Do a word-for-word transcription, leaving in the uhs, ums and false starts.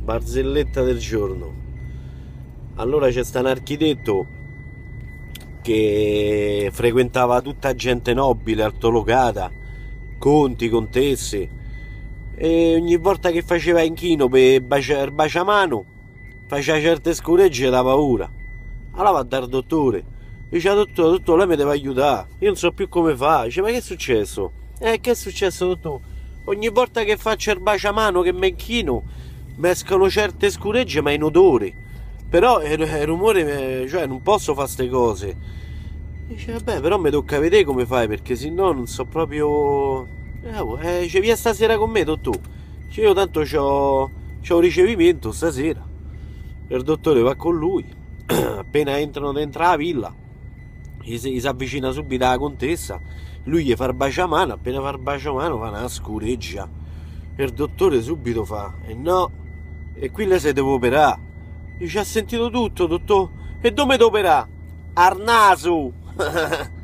barzelletta del giorno. Allora c'è sta un architetto che frequentava tutta gente nobile, altolocata, conti, contesse, e ogni volta che faceva inchino per bacia, baciamano faceva certe scuregge da paura. Allora va dal dottore, dice: dottore, dottore, lei mi deve aiutare, io non so più come fa. Dice: ma che è successo? Eh, che è successo, dottore? Ogni volta che faccio il baciamano, che mi inchino, mi escono certe scuregge ma in odore, però il, il rumore, cioè non posso fare ste cose. Dice: vabbè, però mi tocca vedere come fai, perché sennò non so proprio. Eh, dice: via stasera con me, dottore. Dice: io tanto c'ho, c'ho un ricevimento stasera. Il dottore va con lui. Appena entrano dentro la villa, gli si, gli si avvicina subito alla contessa, lui gli fa il baciamano. Appena fa il baciamano fa una scureggia. Il dottore subito fa: e eh no, e qui lei si deve operare. Dice: ha sentito tutto, dottore? E dove devo operare? Al naso!